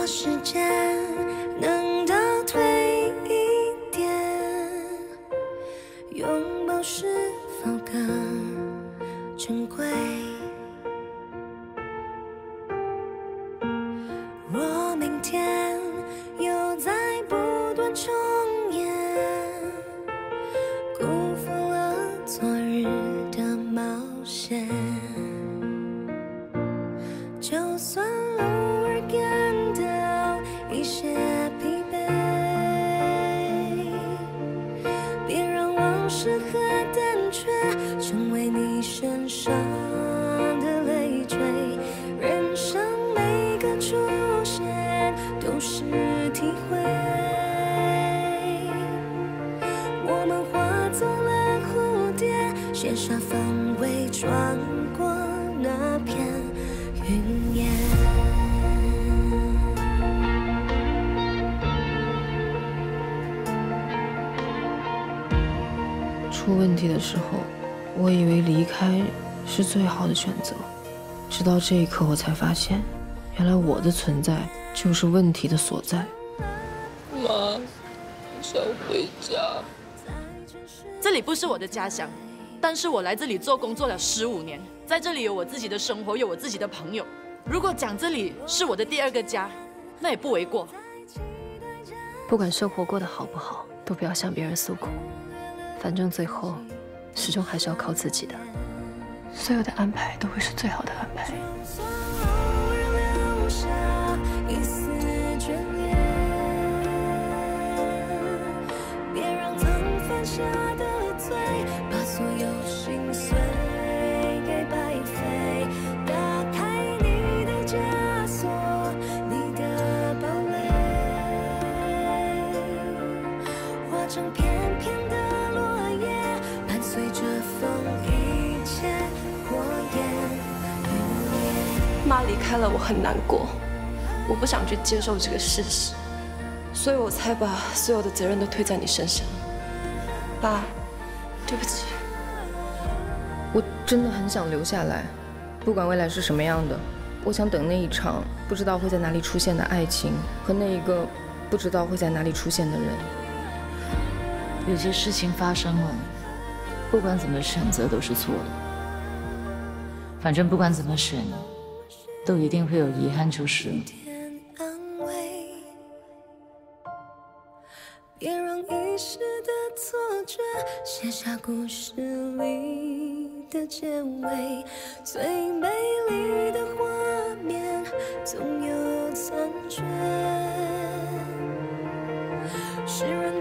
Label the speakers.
Speaker 1: 时间能倒退一点，拥抱是否更珍贵？若明天又在不断重演，辜负了昨日的冒险，就算偶尔感到一些疲惫，别让往事和胆怯成为你身上的累赘。人生每个出现都是体会，我们化作了蝴蝶，写下方位，穿过那片云烟。
Speaker 2: 出问题的时候，我以为离开是最好的选择，直到这一刻，我才发现，原来我的存在就是问题的所在。
Speaker 3: 妈，想回家。
Speaker 4: 这里不是我的家乡，但是我来这里做工做了15年，在这里有我自己的生活，有我自己的朋友。如果讲这里是我的第二个家，那也不为过。
Speaker 5: 不管生活过得好不好，都不要向别人诉苦，反正最后始终还是要靠自己的。所有的安排都会是最好的安排。
Speaker 1: 下的罪，把所有心碎给白费。打开你的枷锁，你的堡垒，化成片片的落叶，伴随着风，一切火焰云烟。
Speaker 6: 妈离开了，我很难过，我不想去接受这个事实，所以我才把所有的责任都推在你身上。爸，对不起。
Speaker 2: 我真的很想留下来，不管未来是什么样的，我想等那一场不知道会在哪里出现的爱情，和那一个不知道会在哪里出现的人。
Speaker 7: 有些事情发生了，不管怎么选择都是错的。反正不管怎么选，都一定会有遗憾就是了。
Speaker 1: 别让一时的错觉写下故事里的结尾，最美丽的画面总有残缺。世人